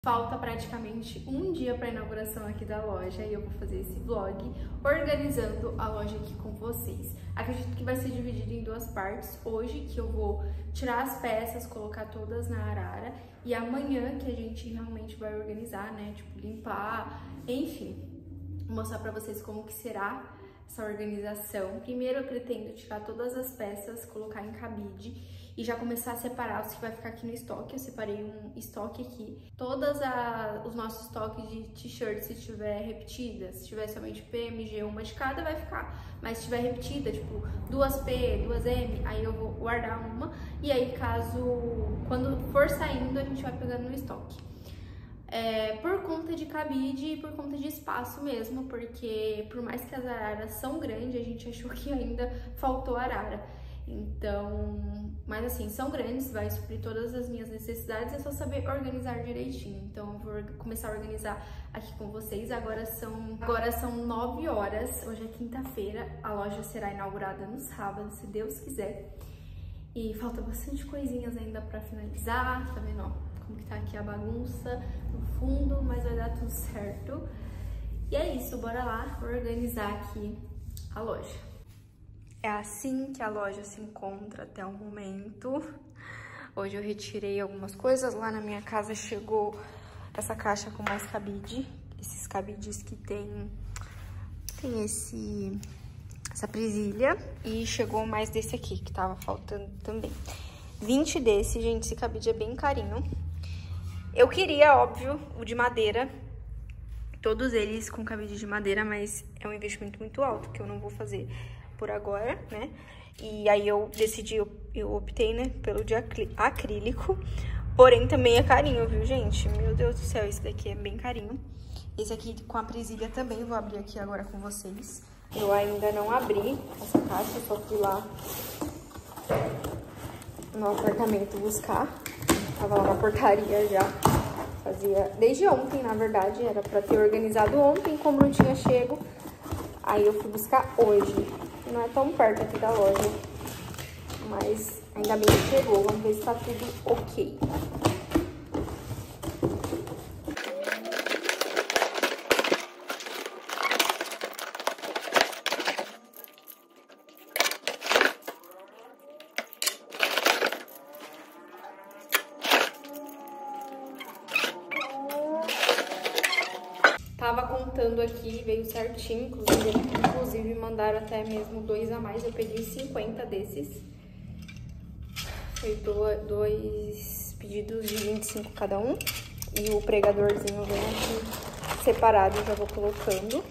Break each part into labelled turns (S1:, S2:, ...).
S1: Falta praticamente um dia para a inauguração aqui da loja e eu vou fazer esse vlog organizando a loja aqui com vocês. Acredito que vai ser dividido em duas partes. Hoje que eu vou tirar as peças, colocar todas na arara, e amanhã que a gente realmente vai organizar, né? Tipo, limpar, enfim, vou mostrar para vocês como que será essa organização. Primeiro eu pretendo tirar todas as peças, colocar em cabide e já começar a separar os que vai ficar aqui no estoque. Eu separei um estoque aqui. Os nossos estoques de t-shirt, se tiver repetida, se tiver somente PMG, uma de cada vai ficar. Mas se tiver repetida, tipo 2P, 2M, aí eu vou guardar uma. E aí quando for saindo, a gente vai pegando no estoque. Por conta de cabide e por conta de espaço mesmo, porque por mais que as araras são grandes, a gente achou que ainda faltou arara. Então, mas assim, são grandes, vai suprir todas as minhas necessidades, é só saber organizar direitinho. Então eu vou começar a organizar aqui com vocês. Agora são 9 horas, hoje é quinta-feira, a loja será inaugurada no sábado, se Deus quiser. E falta bastante coisinhas ainda pra finalizar, tá vendo, ó, como que tá aqui a bagunça no fundo, mas vai dar tudo certo. E é isso, bora lá organizar aqui a loja. É assim que a loja se encontra até o momento. Hoje eu retirei algumas coisas. Lá na minha casa chegou essa caixa com mais cabide. Esses cabides que tem essa presilha. E chegou mais desse aqui, que tava faltando também. 20 desse, gente, esse cabide é bem carinho. Eu queria, óbvio, o de madeira. Todos eles com cabide de madeira, mas é um investimento muito alto, que eu não vou fazer por agora, né? E aí eu decidi, eu optei, né, pelo de acrílico. Porém, também é carinho, viu, gente? Meu Deus do céu, esse daqui é bem carinho. Esse aqui com a presilha também, vou abrir aqui agora com vocês. Eu ainda não abri essa caixa, só fui lá no apartamento buscar. Tava lá na portaria já. Fazia desde ontem, na verdade, era pra ter organizado ontem, como não tinha chego. Aí eu fui buscar hoje. Não é tão perto aqui da loja, mas ainda bem que chegou. Vamos ver se tá tudo ok. Tava contando aqui, veio certinho, inclusive mandaram até mesmo 2 a mais, eu peguei 50 desses. Foi 2 pedidos de 25 cada um. E o pregadorzinho vem aqui separado, já vou colocando.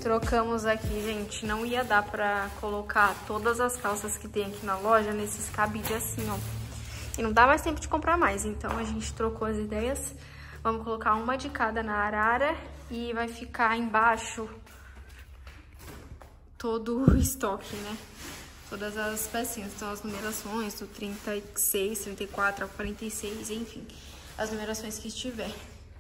S1: Trocamos aqui, gente. Não ia dar pra colocar todas as calças que tem aqui na loja nesses cabides assim, ó. E não dá mais tempo de comprar mais. Então a gente trocou as ideias. Vamos colocar uma de cada na arara e vai ficar embaixo todo o estoque, né? Todas as pecinhas. Então as numerações do 36, 34 ao 46, enfim. As numerações que estiver.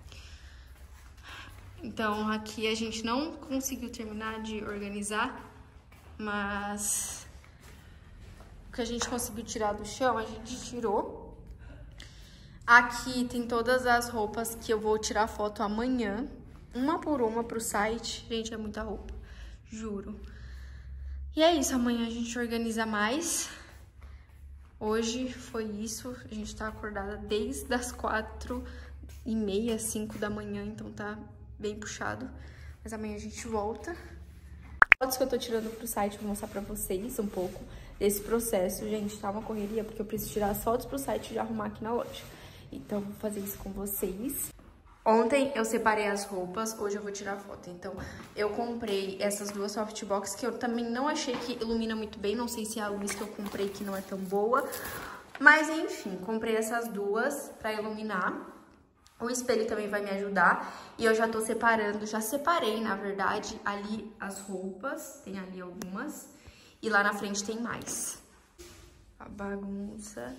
S1: Então, aqui a gente não conseguiu terminar de organizar, mas o que a gente conseguiu tirar do chão, a gente tirou. Aqui tem todas as roupas que eu vou tirar foto amanhã, uma por uma pro site. Gente, é muita roupa, juro. E é isso, amanhã a gente organiza mais. Hoje foi isso, a gente tá acordada desde as 4h30, 5 da manhã, então tá bem puxado, mas amanhã a gente volta. Fotos que eu tô tirando pro site, vou mostrar pra vocês um pouco desse processo. Gente, tá uma correria, porque eu preciso tirar as fotos pro site e arrumar aqui na loja. Então, vou fazer isso com vocês. Ontem eu separei as roupas, hoje eu vou tirar foto. Então, eu comprei essas duas softbox que eu também não achei que ilumina muito bem. Não sei se é a luz que eu comprei que não é tão boa. Mas, enfim, comprei essas duas pra iluminar. O espelho também vai me ajudar. E eu já tô separando, já separei, na verdade, ali as roupas. Tem ali algumas. E lá na frente tem mais. A bagunça.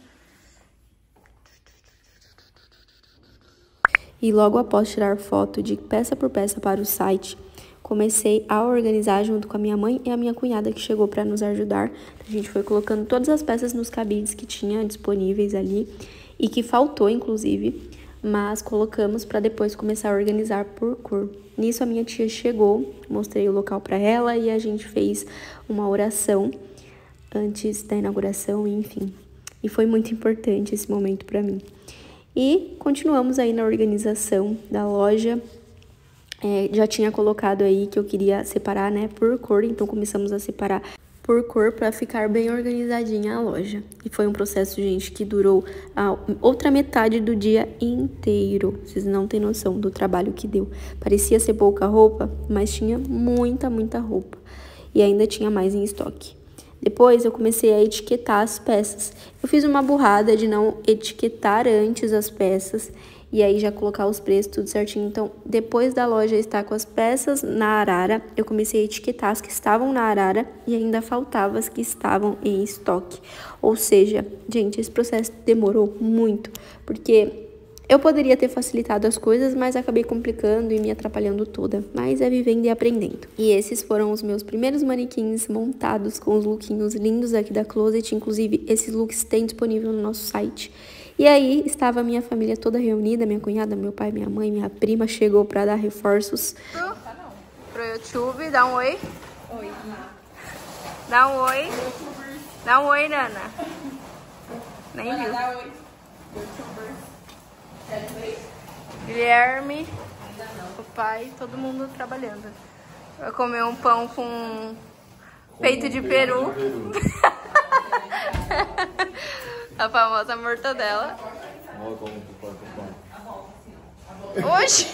S1: E logo após tirar foto de peça por peça para o site, comecei a organizar junto com a minha mãe e a minha cunhada que chegou para nos ajudar. A gente foi colocando todas as peças nos cabides que tinha disponíveis ali e que faltou, inclusive, mas colocamos para depois começar a organizar por cor. Nisso a minha tia chegou, mostrei o local para ela e a gente fez uma oração antes da inauguração, enfim. E foi muito importante esse momento para mim. E continuamos aí na organização da loja. Já tinha colocado aí que eu queria separar, né, por cor, então começamos a separar por cor para ficar bem organizadinha a loja. E foi um processo, gente, que durou a outra metade do dia inteiro. Vocês não têm noção do trabalho que deu. Parecia ser pouca roupa, mas tinha muita roupa. E ainda tinha mais em estoque. Depois eu comecei a etiquetar as peças. Eu fiz uma burrada de não etiquetar antes as peças e aí já colocar os preços tudo certinho. Então, depois da loja estar com as peças na arara, eu comecei a etiquetar as que estavam na arara e ainda faltava as que estavam em estoque. Ou seja, gente, esse processo demorou muito, porque eu poderia ter facilitado as coisas, mas acabei complicando e me atrapalhando toda. Mas é vivendo e aprendendo. E esses foram os meus primeiros manequins montados com os lookinhos lindos aqui da Closet. Inclusive, esses looks têm disponível no nosso site. E aí, estava a minha família toda reunida, minha cunhada, meu pai, minha mãe, minha prima chegou para dar reforços. Pro YouTube, dá um oi. Oi. Dá um oi. Dá um oi, Nana. Nem viu. Dá oi. Guilherme, o pai, todo mundo trabalhando. Vai comer um pão com peito de peru. A famosa mortadela. Oxi!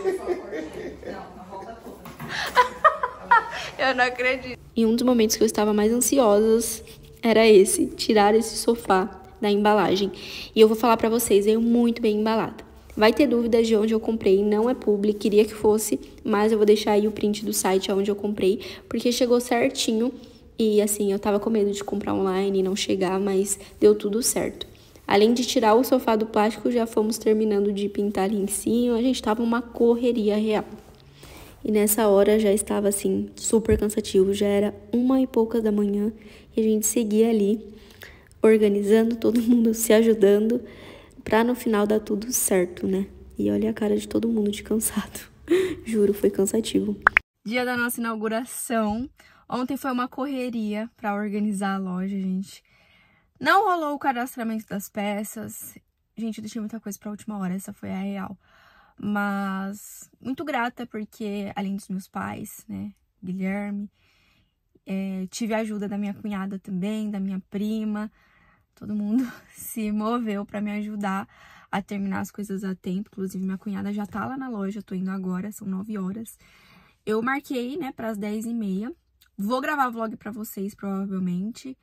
S1: Eu não acredito. E um dos momentos que eu estava mais ansiosa era esse, tirar esse sofá da embalagem. E eu vou falar pra vocês, veio muito bem embalado. Vai ter dúvidas de onde eu comprei, não é publi, queria que fosse, mas eu vou deixar aí o print do site onde eu comprei, porque chegou certinho e assim, eu tava com medo de comprar online e não chegar, mas deu tudo certo. Além de tirar o sofá do plástico, já fomos terminando de pintar ali em cima, a gente tava uma correria real. E nessa hora já estava assim, super cansativo, já era 1h poucas da manhã e a gente seguia ali, organizando, todo mundo se ajudando, pra no final dar tudo certo, né? E olha a cara de todo mundo de cansado. Juro, foi cansativo. Dia da nossa inauguração. Ontem foi uma correria pra organizar a loja, gente. Não rolou o cadastramento das peças. Gente, eu deixei muita coisa pra última hora, essa foi a real. Mas muito grata porque, além dos meus pais, né, Guilherme, tive a ajuda da minha cunhada também, da minha prima. Todo mundo se moveu pra me ajudar a terminar as coisas a tempo. Inclusive, minha cunhada já tá lá na loja, eu tô indo agora, são 9 horas. eu marquei, né, para as 10h30. Vou gravar vlog pra vocês, provavelmente.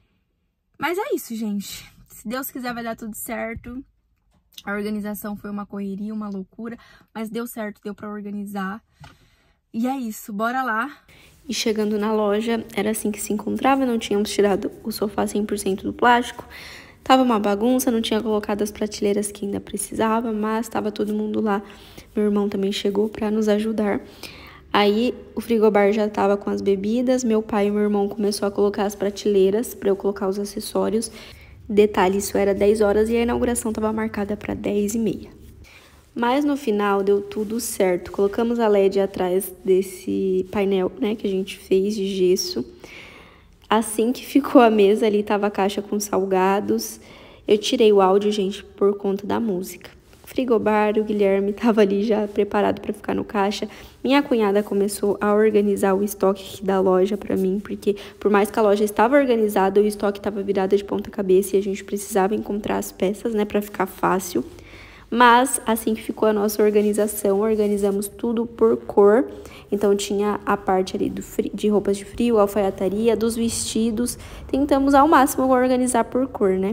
S1: Mas é isso, gente. Se Deus quiser, vai dar tudo certo. A organização foi uma correria, uma loucura, mas deu certo, deu pra organizar. E é isso, bora lá. E chegando na loja, era assim que se encontrava, não tínhamos tirado o sofá 100% do plástico. Tava uma bagunça, não tinha colocado as prateleiras que ainda precisava, mas tava todo mundo lá. Meu irmão também chegou pra nos ajudar. Aí o frigobar já tava com as bebidas, meu pai e meu irmão começou a colocar as prateleiras pra eu colocar os acessórios. Detalhe, isso era 10 horas e a inauguração tava marcada pra 10h30. Mas no final deu tudo certo. Colocamos a LED atrás desse painel, né, que a gente fez de gesso. Assim que ficou a mesa, ali tava a caixa com salgados. Eu tirei o áudio, gente, por conta da música. Frigobar, o Guilherme tava ali já preparado para ficar no caixa. Minha cunhada começou a organizar o estoque da loja para mim, porque por mais que a loja estava organizada, o estoque estava virado de ponta cabeça e a gente precisava encontrar as peças, né, para ficar fácil. Mas assim que ficou a nossa organização, organizamos tudo por cor. Então tinha a parte ali de roupas de frio, alfaiataria, dos vestidos. Tentamos ao máximo organizar por cor, né?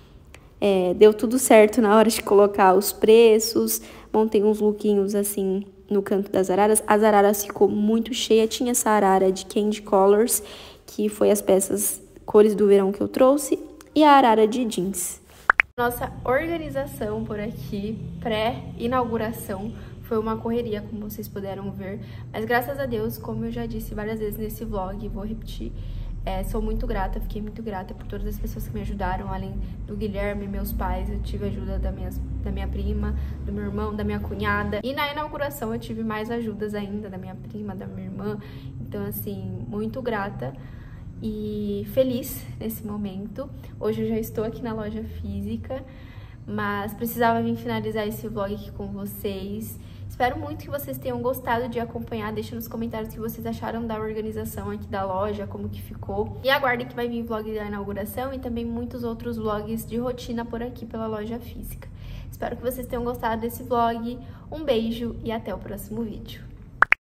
S1: Deu tudo certo na hora de colocar os preços. Montei uns lookinhos assim no canto das araras. As araras ficou muito cheia. Tinha essa arara de Candy Colors, que foi as peças cores do verão que eu trouxe, e a arara de jeans. Nossa organização por aqui, pré-inauguração, foi uma correria, como vocês puderam ver. Mas graças a Deus, como eu já disse várias vezes nesse vlog, vou repetir, sou muito grata, fiquei muito grata por todas as pessoas que me ajudaram, além do Guilherme, meus pais, eu tive ajuda da minha prima, do meu irmão, da minha cunhada. E na inauguração eu tive mais ajudas ainda, da minha prima, da minha irmã. Então, assim, muito grata e feliz nesse momento. Hoje eu já estou aqui na loja física, mas precisava vir finalizar esse vlog aqui com vocês. Espero muito que vocês tenham gostado de acompanhar. Deixa nos comentários o que vocês acharam da organização aqui da loja, como que ficou. E aguardem que vai vir vlog da inauguração e também muitos outros vlogs de rotina por aqui pela loja física. Espero que vocês tenham gostado desse vlog. Um beijo e até o próximo vídeo.